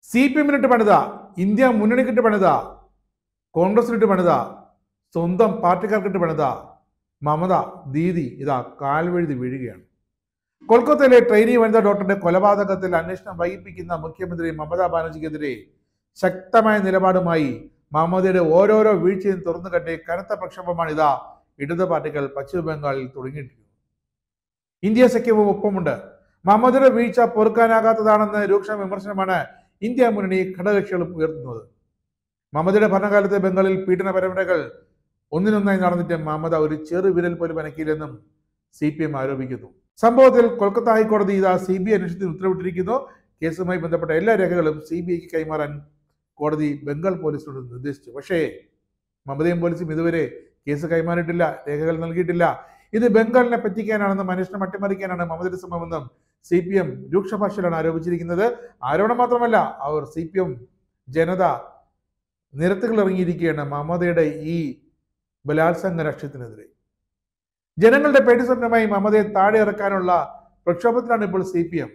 CPM-നിട്ട് പണിത, ഇന്ത്യ മുന്നണിക്കിട്ട് പണിത, കോൺഗ്രസിനിട്ട് പണിത, സ്വന്തം പാർട്ടിക്കാർക്കിട്ട് പണിത മമത ദീദി ഇതാ കാൽവഴുതി വീഴുകയാണ്. കൊൽക്കത്തയിലെ ട്രെയിനി വനിതാ ഡോക്ടറുടെ കൊലപാതകത്തിൽ അന്വേഷണം വൈകിപ്പിക്കുന്ന മുഖ്യമന്ത്രി മമതാ ബാനർജിക്കെതിരെ ശക്തമായ നിലപാടുമായി മമതയുടെ ഓരോരോ വീഴ്ചയും തുറന്നു കണ്ടി കനത്ത പ്രക്ഷോഭമാണ് ഇതാ ഇടത് പാർട്ടികൾ പശ്ചിമ ബംഗാളിൽ തുടങ്ങിയിട്ടിരിക്കുന്നത്. ഇന്ത്യ സഖ്യവും ഒപ്പമുണ്ട്. മമതയുടെ വീഴ്ച പൊറുക്കാനാകാത്തതാണെന്ന് രൂക്ഷ വിമർശനമാണ് ഇന്ത്യ മുന്നണി ഘടകകക്ഷികളും ഉയർത്തുന്നത്. മമതയുടെ ഭരണകാലത്തെ ബംഗാളിൽ പീഡന പരമ്പരകൾ ഒന്നിനൊന്നായി നടന്നിട്ട് മമത ഒരു ചെറു വിരൽ പോലും അനക്കിയില്ലെന്നും CPM ആരോപിക്കുന്നു. സംഭവത്തിൽ കൊൽക്കത്ത ഹൈക്കോടതി ഇതാ CBI അന്വേഷണത്തിന് ഉത്തരവിട്ടിരിക്കുന്നു. കേസുമായി ബന്ധപ്പെട്ട എല്ലാ രേഖകളും CBIക്ക് കൈമാറാൻ കോടതി ബംഗാൾ പോലീസിനോട് നിർദ്ദേശിച്ചു. പക്ഷേ മമതയും പോലീസും ഇതുവരെ കേസ് കൈമാറിയിട്ടില്ല, രേഖകൾ നൽകിയിട്ടില്ല. ഇത് ബംഗാളിനെ പറ്റിക്കാനാണെന്നും അന്വേഷണം അട്ടിമറിക്കാനാണ് മമതയുടെ ശ്രമമെന്നും CPM രൂക്ഷ ഭാഷയിലാണ് ആരോപിച്ചിരിക്കുന്നത്. ആരോപണം മാത്രമല്ല, അവർ CPM ജനത നിരത്തുകൾ ഇറങ്ങിയിരിക്കുകയാണ് മമതയുടെ ഈ ബലാത്സംഗ രാഷ്ട്രീയത്തിനെതിരെ. ജനങ്ങളുടെ പേടി സ്വപ്നമായി മമതയെ താഴെ ഇറക്കാനുള്ള പ്രക്ഷോഭത്തിലാണ് ഇപ്പോൾ CPM.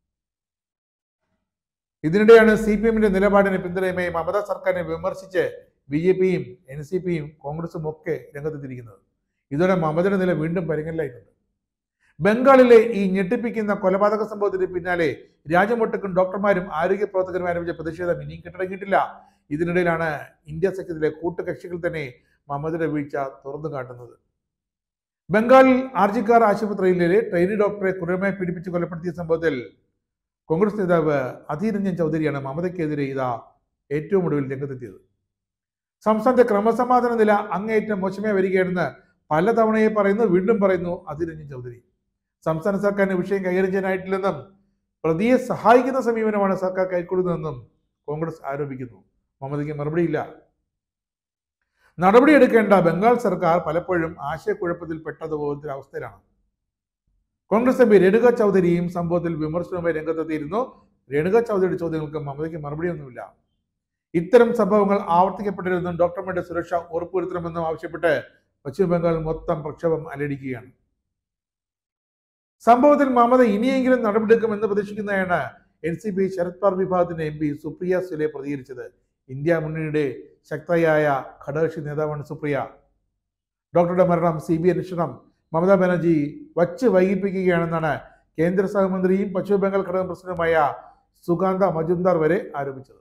ഇതിനിടെയാണ് CPM-ന്റെ നിലപാടിന് പിന്തുണയുമായി മമതാ സർക്കാരിനെ വിമർശിച്ച് BJP-യും NCP-യും കോൺഗ്രസും ഒക്കെ രംഗത്തെത്തിയിരിക്കുന്നത്. ഇതോടെ മമതയുടെ നില വീണ്ടും പരിങ്ങലിലായിട്ടുണ്ട്. ബംഗാളിലെ ഈ ഞെട്ടിപ്പിക്കുന്ന കൊലപാതക സംഭവത്തിന് പിന്നാലെ രാജ്യമൊട്ടുക്കും ഡോക്ടർമാരും ആരോഗ്യ പ്രവർത്തകരും ആരംഭിച്ച പ്രതിഷേധം ഇനിയും കെട്ടടങ്ങിയിട്ടില്ല. ഇതിനിടയിലാണ് ഇന്ത്യ സഖ്യത്തിലെ കൂട്ടുകക്ഷികൾ തന്നെ മമതയുടെ വീഴ്ച തുറന്നു കാട്ടുന്നത്. ബംഗാളിൽ ആർജിക്കാർ ആശുപത്രിയിലെ ട്രെയിനി ഡോക്ടറെ ക്രൂരമായി പീഡിപ്പിച്ച് കൊലപ്പെടുത്തിയ സംഭവത്തിൽ കോൺഗ്രസ് നേതാവ് അധീർ രഞ്ജൻ ചൗധരിയാണ് മമതയ്ക്കെതിരെ ഇതാ ഏറ്റവും ഒടുവിൽ രംഗത്തെത്തിയത്. സംസ്ഥാനത്തെ ക്രമസമാധാന നില അങ്ങേയറ്റം മോശമായി വരികയാണെന്ന് പലതവണയെ പറയുന്നു, വീണ്ടും പറയുന്നു അധീർ രഞ്ജൻ ചൗധരി. സംസ്ഥാന സർക്കാരിന് വിഷയം കൈകാര്യം ചെയ്യാനായിട്ടില്ലെന്നും പ്രതിയെ സഹായിക്കുന്ന സമീപനമാണ് സർക്കാർ കൈക്കൊള്ളുന്നതെന്നും കോൺഗ്രസ് ആരോപിക്കുന്നു. മമതയ്ക്ക് മറുപടിയില്ല. നടപടിയെടുക്കേണ്ട ബംഗാൾ സർക്കാർ പലപ്പോഴും ആശയക്കുഴപ്പത്തിൽ പെട്ടതുപോലത്തെ അവസ്ഥയിലാണ്. കോൺഗ്രസ് MP രേണുക ചൗധരിയും സംഭവത്തിൽ വിമർശനവുമായി രംഗത്തെത്തിയിരുന്നു. രേണുക ചൗധരിയുടെ ചോദ്യങ്ങൾക്ക് മമതയ്ക്ക് മറുപടിയൊന്നുമില്ല. ഇത്തരം സംഭവങ്ങൾ ആവർത്തിക്കപ്പെട്ടിരുന്നെന്നും ഡോക്ടർമാരുടെ സുരക്ഷ ഉറപ്പുവരുത്തണമെന്നും ആവശ്യപ്പെട്ട് പശ്ചിമ ബംഗാൾ മൊത്തം പ്രക്ഷോഭം അലടിക്കുകയാണ്. സംഭവത്തിൽ മമത ഇനിയെങ്കിലും നടപടിയെടുക്കുമെന്ന് പ്രതീക്ഷിക്കുന്നതാണ് NCP ശരത് പവാർ വിഭാഗത്തിന്റെ MP സുപ്രിയ സുലെ പ്രതികരിച്ചത്. ഇന്ത്യ മുന്നണിയുടെ ശക്തയായ ഘടകകക്ഷി നേതാവാണ് സുപ്രിയ. ഡോക്ടറുടെ മരണം CBI അന്വേഷണം മമതാ ബാനർജി വച്ച് വൈകിപ്പിക്കുകയാണെന്നാണ് കേന്ദ്ര സഹമന്ത്രിയും പശ്ചിമ ബംഗാൾ ഘടകം പ്രസിഡന്റുമായ സുകാന്ത മജുംദാർ വരെ ആരോപിച്ചത്.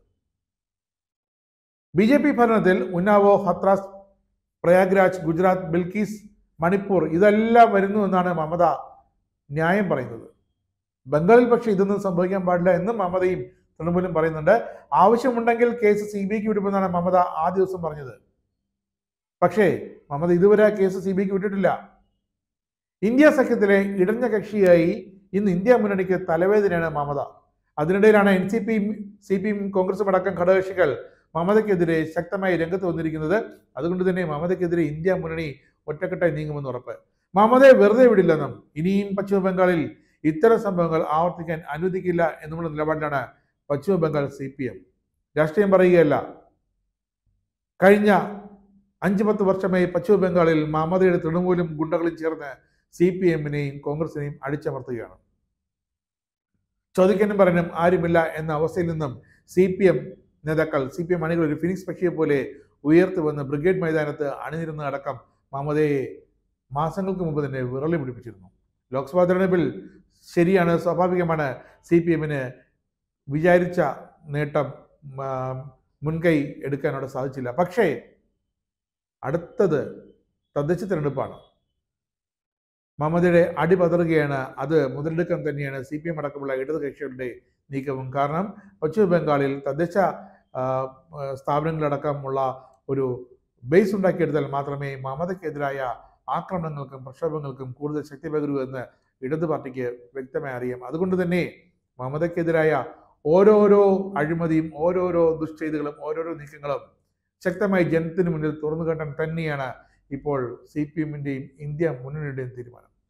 BJP ഭരണത്തിൽ ഉന്നാവോ, ഹത്രാസ്, പ്രയാഗ്രാജ്, ഗുജറാത്ത്, ബിൽക്കീസ്, മണിപ്പൂർ ഇതെല്ലാം വരുന്നു എന്നാണ് മമത ന്യായം പറയുന്നത്. ബംഗാളിൽ പക്ഷേ ഇതൊന്നും സംഭവിക്കാൻ പാടില്ല എന്നും മമതയും തൃണമൂലും പറയുന്നുണ്ട്. ആവശ്യമുണ്ടെങ്കിൽ കേസ് CBIക്ക് വിടുമെന്നാണ് മമത ആ ദിവസം പറഞ്ഞത്. പക്ഷേ മമത ഇതുവരെ കേസ് CBIക്ക് വിട്ടിട്ടില്ല. ഇന്ത്യ സഖ്യത്തിലെ ഇടഞ്ഞ കക്ഷിയായി ഇന്ന് ഇന്ത്യ മുന്നണിക്ക് തലവേദനയാണ് മമത. അതിനിടയിലാണ് NCPയും CPയും കോൺഗ്രസും അടക്കം ഘടകകക്ഷികൾ മമതയ്ക്കെതിരെ ശക്തമായി രംഗത്ത് വന്നിരിക്കുന്നത്. അതുകൊണ്ട് തന്നെ മമതയ്ക്കെതിരെ ഇന്ത്യ മുന്നണി ഒറ്റക്കെട്ടായി നീങ്ങുമെന്ന് ഉറപ്പ്. മമതയെ വെറുതെ വിടില്ലെന്നും ഇനിയും പശ്ചിമ ബംഗാളിൽ ഇത്തരം സംഭവങ്ങൾ ആവർത്തിക്കാൻ അനുവദിക്കില്ല എന്നുമുള്ള നിലപാടിലാണ് പശ്ചിമ ബംഗാൾ CPM. രാഷ്ട്രീയം പറയുകയല്ല. കഴിഞ്ഞ 5-10 വർഷമായി പശ്ചിമ ബംഗാളിൽ മമതയുടെ തൃണമൂലും ഗുണ്ടകളും ചേർന്ന് CPM-നെയും കോൺഗ്രസിനെയും അടിച്ചമർത്തുകയാണ്. ചോദിക്കാനും പറയാനും ആരുമില്ല എന്ന അവസ്ഥയിൽ നിന്നും CPM നേതാക്കൾ, CPM അണികൾ ഒരു ഫിനിക്സ് പക്ഷിയെ പോലെ ഉയർത്തു വന്ന് ബ്രിഗേഡ് മൈതാനത്ത് അണിനിരുന്ന അടക്കം മമതയെ മാസങ്ങൾക്ക് മുമ്പ് തന്നെ വിറളി പിടിപ്പിച്ചിരുന്നു. ലോക്സഭാ തെരഞ്ഞെടുപ്പിൽ ശരിയാണ്, സ്വാഭാവികമാണ്, CPM-ന് വിചാരിച്ച നേട്ടം മുൻകൈ എടുക്കാൻ അവിടെ സാധിച്ചില്ല. പക്ഷേ അടുത്തത് തദ്ദേശ തെരഞ്ഞെടുപ്പാണ്. മമതയുടെ അടി പതറുകയാണ്. അത് മുതലെടുക്കാൻ തന്നെയാണ് CPM അടക്കമുള്ള ഇടത് കക്ഷികളുടെ നീക്കവും. കാരണം പശ്ചിമ ബംഗാളിൽ തദ്ദേശ സ്ഥാപനങ്ങളടക്കമുള്ള ഒരു ബേസ് ഉണ്ടാക്കിയെടുത്താൽ മാത്രമേ മമതയ്ക്കെതിരായ ആക്രമണങ്ങൾക്കും പ്രക്ഷോഭങ്ങൾക്കും കൂടുതൽ ശക്തി പകരൂ എന്ന് ഇടത് പാർട്ടിക്ക് വ്യക്തമായി അറിയാം. അതുകൊണ്ട് തന്നെ മമതയ്ക്കെതിരായ ഓരോരോ അഴിമതിയും ഓരോരോ ദുഷ്ചെയ്തികളും ഓരോരോ നീക്കങ്ങളും ശക്തമായി ജനത്തിന് മുന്നിൽ തുറന്നു കാട്ടാൻ തന്നെയാണ് ഇപ്പോൾ CPM-ന്റെയും ഇന്ത്യ മുന്നണിയുടെയും തീരുമാനം.